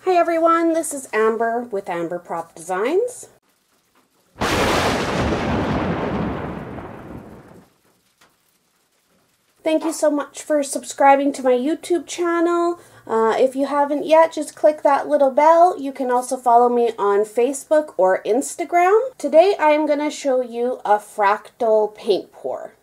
Hey everyone, this is Amber with Amber Propp Designs. Thank you so much for subscribing to my YouTube channel. If you haven't yet, just click that little bell. You can also follow me on Facebook or Instagram. Today I am going to show you a fractal paint pour.